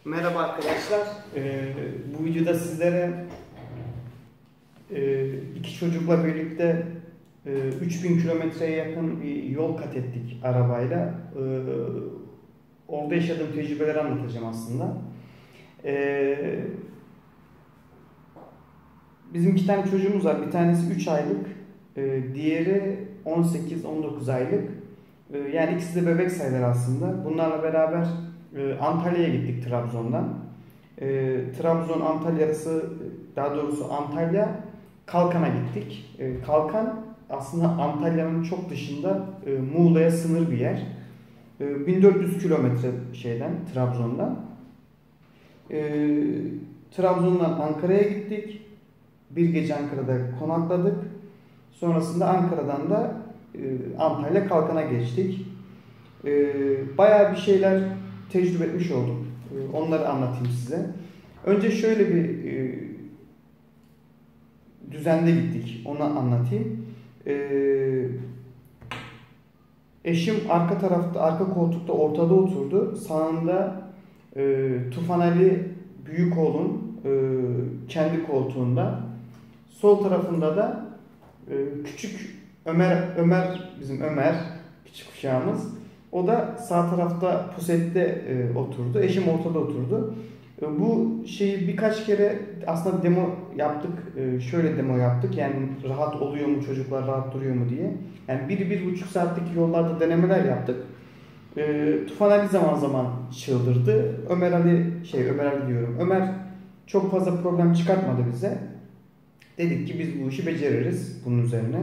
Merhaba arkadaşlar. Bu videoda sizlere iki çocukla birlikte 3000 kilometreye yakın bir yol kat ettik arabayla. Orada yaşadığım tecrübeleri anlatacağım aslında. Bizim iki tane çocuğumuz var. Bir tanesi 3 aylık, diğeri 18-19 aylık. Yani ikisi de bebek sayılır aslında. Bunlarla beraber Antalya'ya gittik Trabzon'dan. Trabzon-Antalya arası, daha doğrusu Antalya Kalkan'a gittik. Kalkan aslında Antalya'nın çok dışında, Muğla'ya sınır bir yer. 1400 kilometre Trabzon'dan. Trabzon'dan Ankara'ya gittik. Bir gece Ankara'da konakladık. Sonrasında Ankara'dan da Antalya Kalkan'a geçtik. Bayağı bir şeyler tecrübe etmiş olduk. Onları anlatayım size. Önce şöyle bir düzende gittik. Onu anlatayım. Eşim arka tarafta, arka koltukta ortada oturdu. Sağında Tufan Ali büyük oğlum kendi koltuğunda. Sol tarafında da küçük Ömer bizim küçük uşağımız. O da sağ tarafta pusette oturdu. Eşim ortada oturdu. Bu şeyi birkaç kere aslında demo yaptık. Şöyle demo yaptık. Yani rahat oluyor mu, çocuklar rahat duruyor mu diye. Yani 1-1,5 saatlik yollarda denemeler yaptık. Tufan Ali zaman zaman çıldırdı. Ömer Ali diyorum. Ömer çok fazla problem çıkartmadı bize. Dedik ki biz bu işi beceririz bunun üzerine.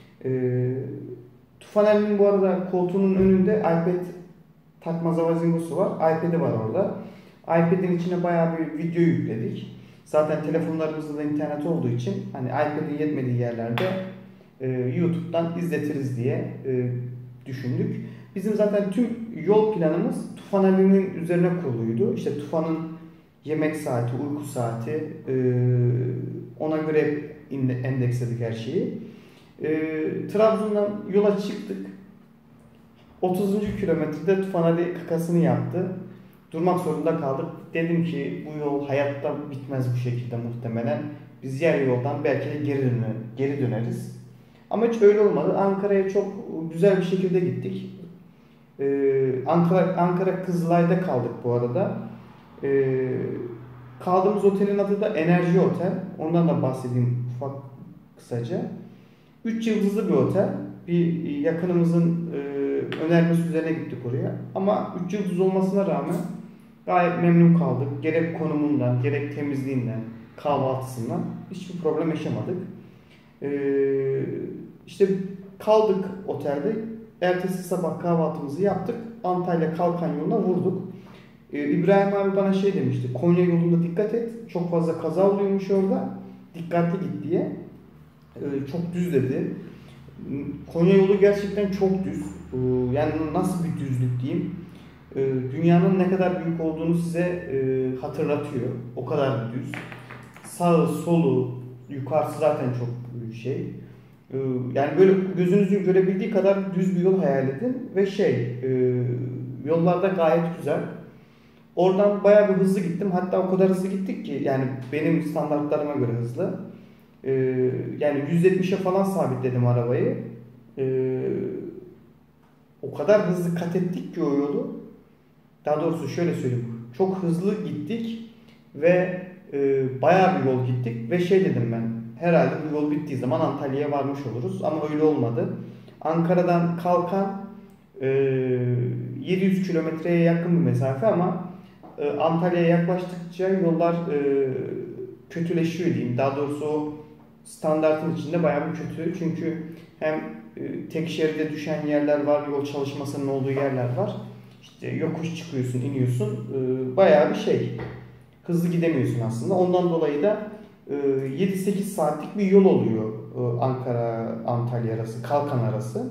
Tufan Ali'nin bu arada koltuğunun önünde iPad takma zavazingosu var. iPad'i var orada. iPad'in içine bayağı bir video yükledik. Zaten telefonlarımızda da internet olduğu için hani iPad'in yetmediği yerlerde YouTube'dan izletiriz diye düşündük. Bizim zaten tüm yol planımız Tufan Ali'nin üzerine kuruluydu. İşte Tufan'ın yemek saati, uyku saati, ona göre endeksledik her şeyi. Trabzon'dan yola çıktık. 30. kilometrede Tufan Ali kakasını yaptı. Durmak zorunda kaldık. Dedim ki bu yol hayatta bitmez bu şekilde muhtemelen. Biz yer yoldan belki de geri döneriz. Ama hiç öyle olmadı. Ankara'ya çok güzel bir şekilde gittik. Ankara Kızılay'da kaldık bu arada. Kaldığımız otelin adı da Enerji Otel. Ondan da bahsedeyim kısaca. 3 yıldızlı bir otel. Bir yakınımızın önermesi üzerine gittik oraya. Ama 3 yıldız olmasına rağmen gayet memnun kaldık. Gerek konumundan, gerek temizliğinden, kahvaltısından hiçbir problem yaşamadık. İşte kaldık otelde. Ertesi sabah kahvaltımızı yaptık. Antalya Kalkan yoluna vurduk. İbrahim abi bana şey demişti. Konya yolunda dikkat et. Çok fazla kaza oluyormuş orada. Dikkatli git diye. Çok düz dedi. Konya yolu gerçekten çok düz. Yani nasıl bir düzlük diyeyim. Dünyanın ne kadar büyük olduğunu size hatırlatıyor. O kadar düz. Sağı, solu, yukarısı zaten çok şey. Yani böyle gözünüzün görebildiği kadar düz bir yol hayal edin. Ve yollarda gayet güzel. Oradan bayağı bir hızlı gittim. Hatta o kadar hızlı gittik ki yani benim standartlarıma göre hızlı. Yani 170'e falan sabitledim arabayı. O kadar hızlı kat ettik ki o yolu. Daha doğrusu şöyle söyleyeyim. Çok hızlı gittik ve bayağı bir yol gittik ve dedim ben. Herhalde bu yol bittiği zaman Antalya'ya varmış oluruz. Ama öyle olmadı. Ankara'dan Kalkan 700 kilometreye yakın bir mesafe ama Antalya'ya yaklaştıkça yollar kötüleşiyor diyeyim. Daha doğrusu o standartın içinde bayağı bir kötü. Çünkü hem tek şeride düşen yerler var, yol çalışmasının olduğu yerler var. İşte yokuş çıkıyorsun, iniyorsun. Bayağı bir hızlı gidemiyorsun aslında. Ondan dolayı da 7-8 saatlik bir yol oluyor Ankara-Antalya arası, Kalkan arası.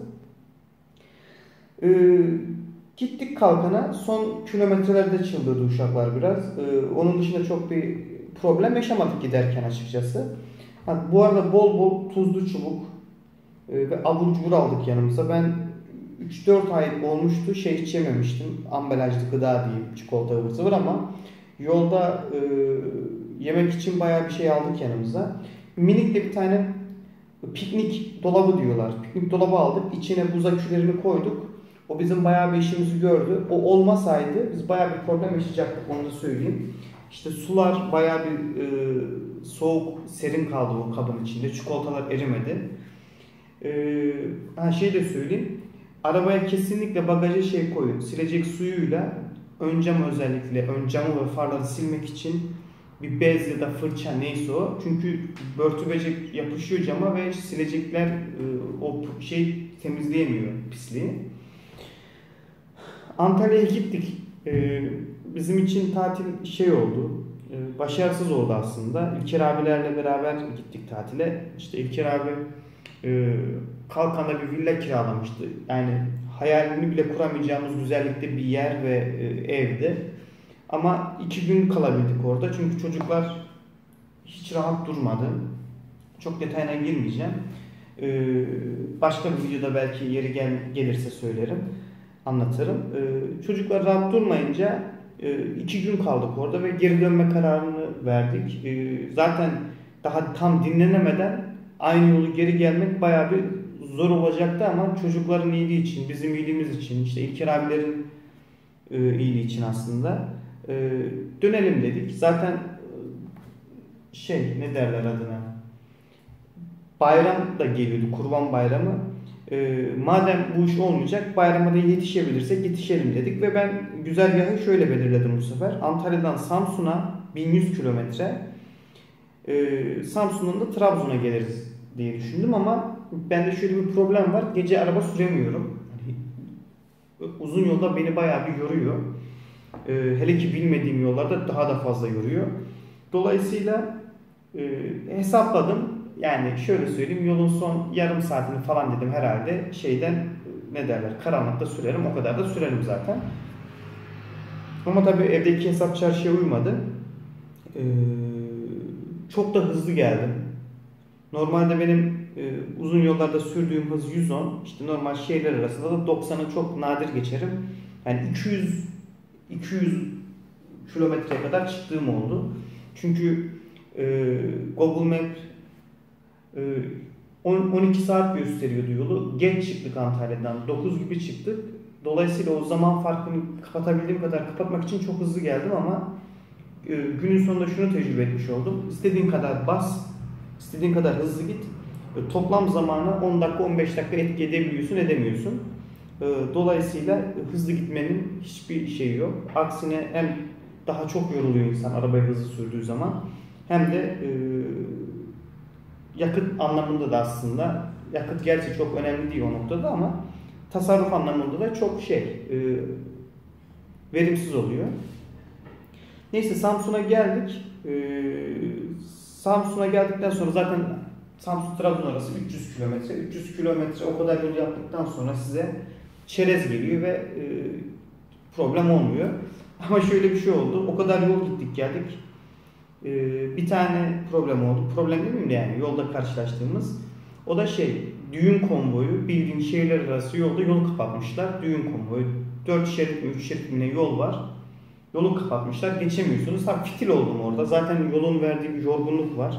Gittik Kalkan'a. Son kilometrelerde çıldırdı uşaklar biraz. Onun dışında çok bir problem yaşamadık giderken açıkçası. Bu arada bol bol tuzlu çubuk ve abur cubur aldık yanımıza. Ben 3-4 ay olmuştu hiç yememiştim. Ambalajlı gıda diyeyim, çikolata ıvır zıvır ama Yolda yemek için bayağı bir şey aldık yanımıza. Minik de bir tane piknik dolabı diyorlar. Piknik dolabı aldık. İçine buz akülerini koyduk. O bizim bayağı bir işimizi gördü. O olmasaydı biz bayağı bir problem yaşayacaktık, onu da söyleyeyim. İşte sular bayağı bir soğuk, serin kaldı o kabın içinde. Çikolatalar erimedi. Şey de söyleyeyim. Arabaya kesinlikle bagaja şey koyun. Silecek suyuyla ön camı, özellikle ön camı ve farları silmek için bir bez ya da fırça neyse o. Çünkü börtü böcek yapışıyor cama ve silecekler o şey temizleyemiyor pisliği. Antalya'ya gittik. Bizim için tatil şey oldu. Başarısız oldu aslında. İlker abilerle beraber gittik tatile. İşte İlker abi Kalkan'da bir villa kiralamıştı. Yani hayalini bile kuramayacağımız güzellikte bir yer ve evde. Ama 2 gün kalabildik orada. Çünkü çocuklar hiç rahat durmadı. Çok detayına girmeyeceğim. Başka bir videoda belki yeri gelirse söylerim, anlatırım. Çocuklar rahat durmayınca 2 gün kaldık orada ve geri dönme kararını verdik. Zaten daha tam dinlenemeden aynı yolu geri gelmek bayağı bir zor olacaktı ama çocukların iyiliği için, bizim iyiliğimiz için, işte İlker abilerin iyiliği için aslında dönelim dedik. Zaten ne derler adına, bayram da geliyordu, Kurban Bayramı. Madem bu iş olmayacak, bayrama da yetişebilirsek yetişelim dedik ve ben güzergahı şöyle belirledim bu sefer. Antalya'dan Samsun'a 1100 kilometre, Samsun'dan da Trabzon'a geliriz diye düşündüm ama bende şöyle bir problem var. Gece araba süremiyorum. Uzun yolda beni bayağı bir yoruyor. Hele ki bilmediğim yollarda daha da fazla yoruyor. Dolayısıyla hesapladım. Yani şöyle söyleyeyim, yolun son yarım saatini falan dedim herhalde karanlıkta sürerim, o kadar da sürerim zaten. Ama tabii evdeki hesap çarşıya uymadı. Çok da hızlı geldim. Normalde benim uzun yollarda sürdüğüm hız 110. İşte normal şehirler arasında da 90'ı çok nadir geçerim. Yani 200 kilometreye kadar çıktığım oldu. Çünkü Google Map 12 saat gösteriyordu yolu. Geç çıktık Antalya'dan. 9 gibi çıktık. Dolayısıyla o zaman farkını kapatabildiğim kadar kapatmak için çok hızlı geldim ama günün sonunda şunu tecrübe etmiş oldum. İstediğin kadar bas, istediğin kadar hızlı git. Toplam zamanı 10 dakika 15 dakika etki edebiliyorsun, edemiyorsun. Dolayısıyla hızlı gitmenin hiçbir şeyi yok. Aksine hem daha çok yoruluyor insan arabayı hızlı sürdüğü zaman, hem de yakıt anlamında da aslında, yakıt gerçi çok önemli değil o noktada ama tasarruf anlamında da çok verimsiz oluyor. Neyse, Samsun'a geldik. Samsun'a geldikten sonra zaten Samsun-Trabzon arası 300 kilometre. 300 kilometre o kadar yol yaptıktan sonra size çerez geliyor ve problem olmuyor. Ama şöyle bir şey oldu. O kadar yol gittik geldik. Bir tane problem oldu. Problem değil mi yani, yolda karşılaştığımız. O da düğün konvoyu, bildiğin şehirler arası yolda yolu kapatmışlar. Düğün konvoyu. 4 şerit mi 3 şerit mi ne yol var. Yolu kapatmışlar. Geçemiyorsunuz. Tabii fitil oldum orada. Zaten yolun verdiği bir yorgunluk var.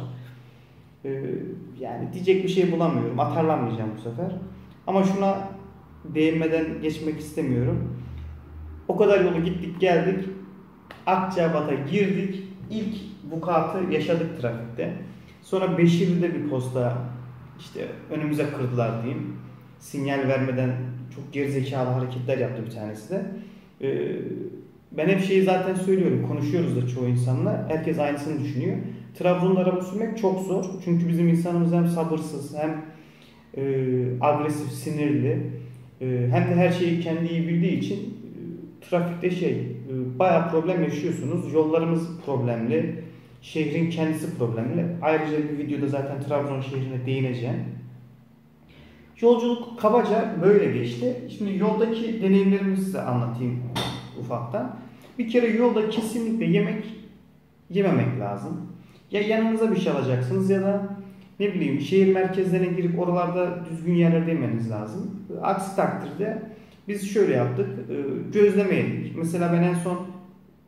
Yani diyecek bir şey bulamıyorum. Atarlanmayacağım bu sefer. Ama şuna değinmeden geçmek istemiyorum. O kadar yolu gittik geldik. Akçabat'a girdik. İlk vukuatı yaşadık trafikte. Sonra Beşirli'de bir posta önümüze kırdılar diyeyim. Sinyal vermeden çok gerizekalı hareketler yaptı bir tanesi de. Ben hep zaten söylüyorum. Konuşuyoruz da çoğu insanla. Herkes aynısını düşünüyor. Trabzon'da araba sürmek çok zor. Çünkü bizim insanımız hem sabırsız, hem agresif, sinirli, hem de her şeyi kendi iyi bildiği için trafikte bayağı problem yaşıyorsunuz. Yollarımız problemli. Şehrin kendisi problemli. Ayrıca bir videoda zaten Trabzon şehrine değineceğim. Yolculuk kabaca böyle geçti. Şimdi yoldaki deneyimlerimi size anlatayım ufaktan. Bir kere yolda kesinlikle yemek yememek lazım. Ya yanınıza bir şey alacaksınız ya da şehir merkezlerine girip oralarda düzgün yerlerde yemeniz lazım. Aksi takdirde biz şöyle yaptık. Gözleme yedik. Mesela ben en son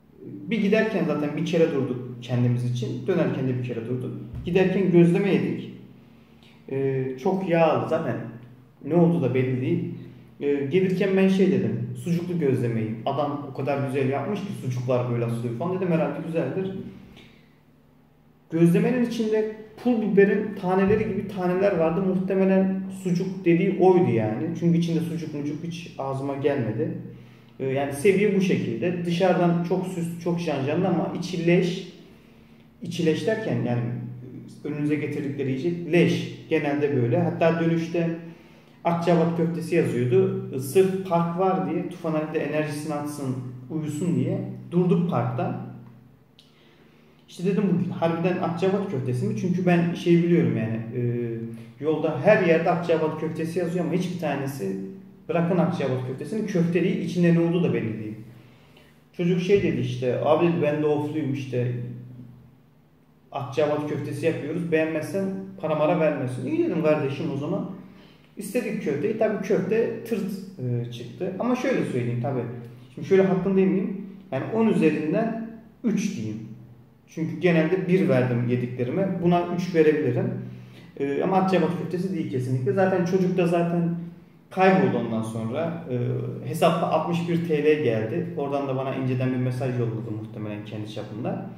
Bir giderken zaten bir kere durduk kendimiz için. Dönerken de bir kere durduk. Giderken gözleme yedik. Çok yağlı zaten. Ne oldu da belli değil. Gelirken ben şey dedim. Sucuklu gözlemeyi. Adam o kadar güzel yapmış ki sucuklar böyle asılıyor falan dedim. Herhalde güzeldir. Gözlemenin içinde pul biberin taneleri gibi taneler vardı. Muhtemelen sucuk dediği oydu yani. Çünkü içinde sucuk mucuk hiç ağzıma gelmedi. Yani seviye bu şekilde. Dışarıdan çok süslü, çok şanjanlı ama içi leş. İçi leş derken yani önünüze getirdikleri yiyecek leş. Genelde böyle. Hatta dönüşte Akçabat köftesi yazıyordu. Sırf park var diye Tufan Ali de enerjisini atsın, uyusun diye durduk parkta. İşte dedim bu harbiden Akçabat köftesi mi? Çünkü ben şey biliyorum yani yolda her yerde Akçabat köftesi yazıyor ama hiçbir tanesi bırakın Akçabat köftesini köfte değil, içinde ne olduğu da belli değil. Çocuk şey dedi işte abi dedi ben de ofluyum işte Akçabat köftesi yapıyoruz beğenmezsen para mara vermesin. İyi dedim kardeşim o zaman. İstedik köfteyi. Tabii köfte tırt çıktı. Ama şöyle söyleyeyim tabii. Şimdi şöyle hakkında miyim? Yani 10 üzerinden 3 diyeyim. Çünkü genelde 1 verdim yediklerime. Buna 3 verebilirim. Ama Akçabat köftesi değil kesinlikle. Zaten çocuk da zaten kayboldu ondan sonra. Hesapta 61 TL geldi. Oradan da bana inceden bir mesaj yolladı muhtemelen kendi çapında.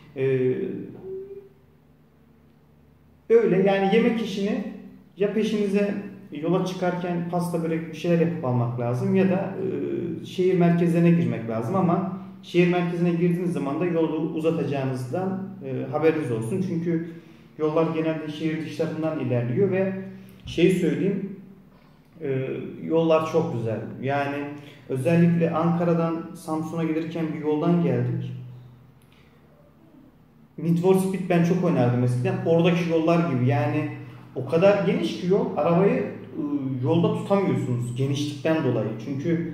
Öyle yani yemek işini ya peşinize yola çıkarken pasta börek bir şeyler yapıp almak lazım ya da şehir merkezlerine girmek lazım ama şehir merkezine girdiğiniz zaman da yolu uzatacağınızdan haberiniz olsun. Çünkü yollar genelde şehir dışlarından ilerliyor ve şey söyleyeyim yollar çok güzel. Yani özellikle Ankara'dan Samsun'a gelirken bir yoldan geldik. Need for Speed ben çok oynardım eskiden. Oradaki yollar gibi yani o kadar geniş ki yol arabayı yolda tutamıyorsunuz genişlikten dolayı. Çünkü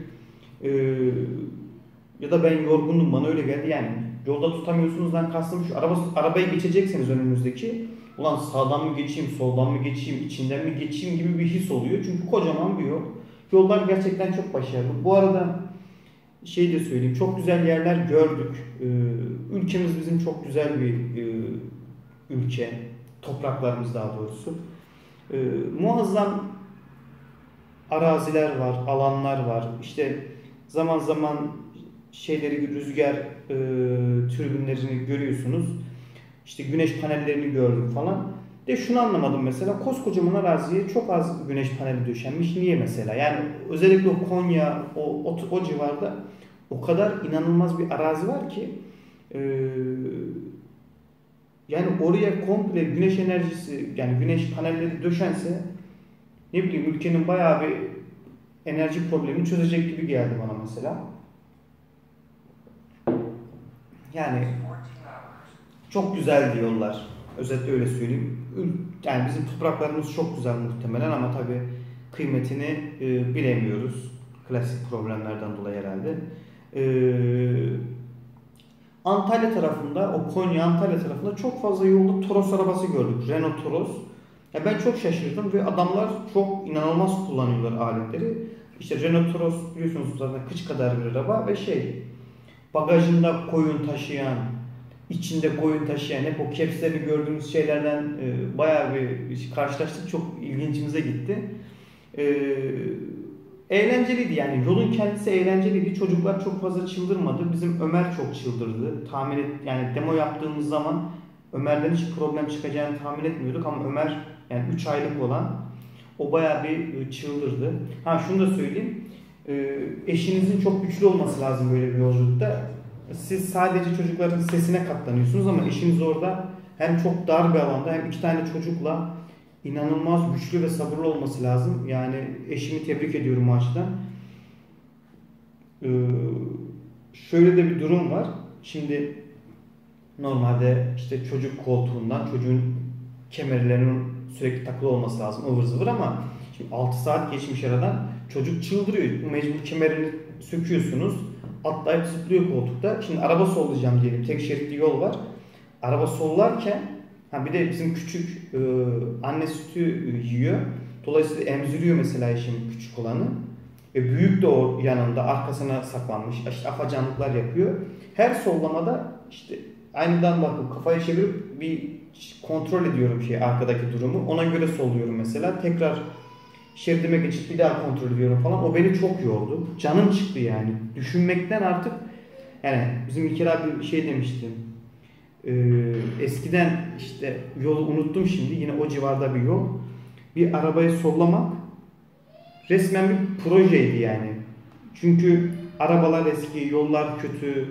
ya da ben yorgundum bana öyle geldi yani yolda tutamıyorsunuzdan kastım şu arabayı geçecekseniz önünüzdeki ulan sağdan mı geçeyim soldan mı geçeyim içinden mi geçeyim gibi bir his oluyor. Çünkü kocaman bir yol. Yollar gerçekten çok başarılı. Bu arada şey de söyleyeyim çok güzel yerler gördük. Ülkemiz bizim çok güzel bir ülke. Topraklarımız daha doğrusu. Muazzam araziler var, alanlar var. İşte zaman zaman şeyleri rüzgar türbinlerini görüyorsunuz. İşte güneş panellerini gördüm falan. De şunu anlamadım mesela koskocaman araziye çok az güneş paneli döşenmiş. Niye mesela? Yani özellikle o Konya, o civarda o kadar inanılmaz bir arazi var ki yani oraya komple güneş enerjisi yani güneş panelleri döşense ne bileyim ülkenin bayağı bir enerji problemini çözecek gibi geldi bana mesela. Yani çok güzeldi yollar. Özetle öyle söyleyeyim. Yani bizim topraklarımız çok güzel muhtemelen ama tabii kıymetini bilemiyoruz. Klasik problemlerden dolayı herhalde. Antalya tarafında, o Konya Antalya tarafında çok fazla yolda Toros arabası gördük. Renault Toros. Ya ben çok şaşırdım ve adamlar çok inanılmaz kullanıyorlar aletleri. İşte Renault Toros biliyorsunuz zaten kıç kadar bir araba ve bagajında koyun taşıyan, içinde koyun taşıyan hep o caps'lerini gördüğümüz şeylerden bayağı bir karşılaştık. Çok ilginçimize gitti. Eğlenceliydi yani yolun kendisi eğlenceliydi. Çocuklar çok fazla çıldırmadı. Bizim Ömer çok çıldırdı. Yani demo yaptığımız zaman Ömer'den hiç problem çıkacağını tahmin etmiyorduk ama Ömer yani 3 aylık olan o bayağı bir çıldırdı. Ha şunu da söyleyeyim. Eşinizin çok güçlü olması lazım böyle bir yolculukta. Siz sadece çocukların sesine katlanıyorsunuz ama eşiniz orada hem çok dar bir alanda hem 2 tane çocukla inanılmaz güçlü ve sabırlı olması lazım. Yani eşimi tebrik ediyorum o açıdan. Şöyle de bir durum var. Şimdi normalde işte çocuk koltuğundan çocuğun kemerlerinin sürekli takılı olması lazım ıvır zıvır ama şimdi 6 saat geçmiş aradan çocuk çıldırıyor. Mecbur kemerini söküyorsunuz. Atlayıp zıplıyor koltukta. Şimdi araba sollayacağım diyelim. Tek şeritli yol var. Araba sollarken bir de bizim küçük anne sütü yiyor. Dolayısıyla emziriyor mesela eşimin küçük olanı. Büyük de o yanında arkasına saklanmış. İşte afacanlıklar yapıyor. her sollamada işte aynadan bakıp kafayı çevirip bir kontrol ediyorum arkadaki durumu. Ona göre solluyorum mesela. Tekrar şeridime geçip bir daha kontrol ediyorum falan. O beni çok yordu. Canım çıktı yani. Düşünmekten artık yani bizim İlker abi şey demişti. Eskiden işte yolu unuttum şimdi. Yine o civarda bir yol. Bir arabayı sollamak resmen bir projeydi yani. Çünkü arabalar eski, yollar kötü.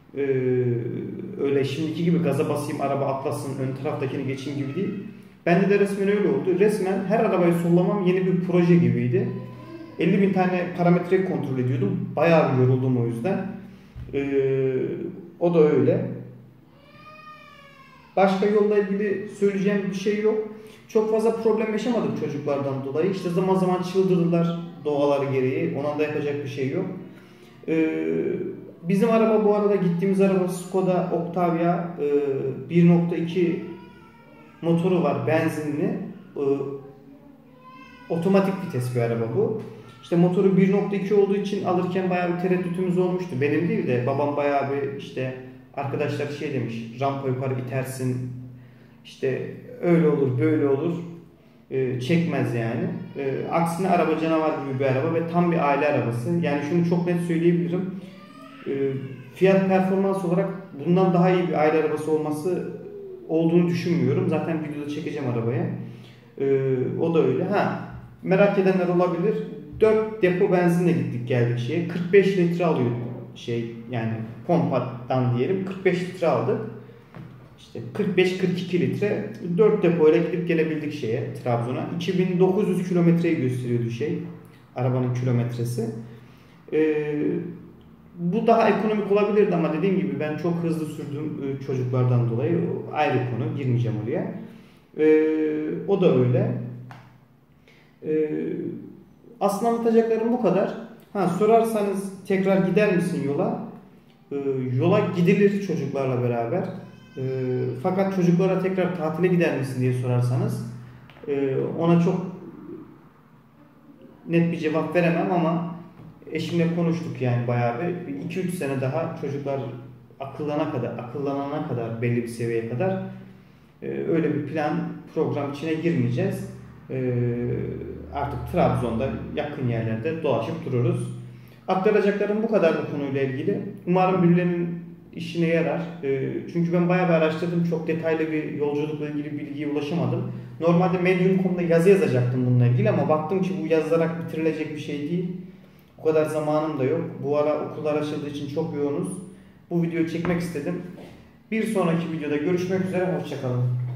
Öyle şimdiki gibi gaza basayım araba atlasın ön taraftakini geçeyim gibi değil. Bende de resmen öyle oldu. Resmen her arabayı sollamam yeni bir proje gibiydi. 50.000 tane parametreyi kontrol ediyordum. Bayağı bir yoruldum o yüzden. O da öyle. Başka yolla ilgili söyleyeceğim bir şey yok. Çok fazla problem yaşamadık çocuklardan dolayı. İşte zaman zaman çıldırdılar doğaları gereği. Ona da yapacak bir şey yok. Bizim araba bu arada gittiğimiz araba Skoda Octavia 1.2 motoru var benzinli. Otomatik vites bir araba bu. İşte motoru 1.2 olduğu için alırken bayağı bir tereddütümüz olmuştu. Benim değil de babam bayağı bir işte arkadaşlar şey demiş, rampa yukarı itersin, işte öyle olur böyle olur, çekmez yani. Aksine araba canavar gibi bir araba ve tam bir aile arabası. Yani şunu çok net söyleyebilirim. Fiyat performans olarak bundan daha iyi bir aile arabası olduğunu düşünmüyorum. Zaten videoda çekeceğim arabaya. O da öyle. Merak edenler olabilir. 4 depo benzinle gittik geldik 45 litre alıyor yani pompadan diyelim 45 litre aldık. İşte 45-42 litre 4 depoyla gidip gelebildik Trabzon'a. 2900 kilometreyi gösteriyordu arabanın kilometresi. Bu daha ekonomik olabilirdi ama dediğim gibi ben çok hızlı sürdüm çocuklardan dolayı. Ayrı konu, girmeyeceğim oraya. O da öyle. Aslında anlatacaklarım bu kadar. Sorarsanız tekrar gider misin yola? Yola gidilir çocuklarla beraber. Fakat çocuklara tekrar tatile gider misin diye sorarsanız ona çok net bir cevap veremem ama eşimle konuştuk yani bayağı bir 2-3 sene daha çocuklar akıllanana kadar belli bir seviyeye kadar öyle bir program içine girmeyeceğiz. Artık Trabzon'da yakın yerlerde dolaşıp dururuz. Aktaracaklarım bu kadar bu konuyla ilgili. Umarım birilerinin işine yarar. Çünkü ben bayağı bir araştırdım. Çok detaylı bir yolculukla ilgili bilgiye ulaşamadım. Normalde Medium.com'da yazı yazacaktım bununla ilgili ama baktım ki bu yazılarak bitirilecek bir şey değil. O kadar zamanım da yok. Bu ara okullar açıldığı için çok yoğunuz. Bu videoyu çekmek istedim. Bir sonraki videoda görüşmek üzere. Hoşça kalın.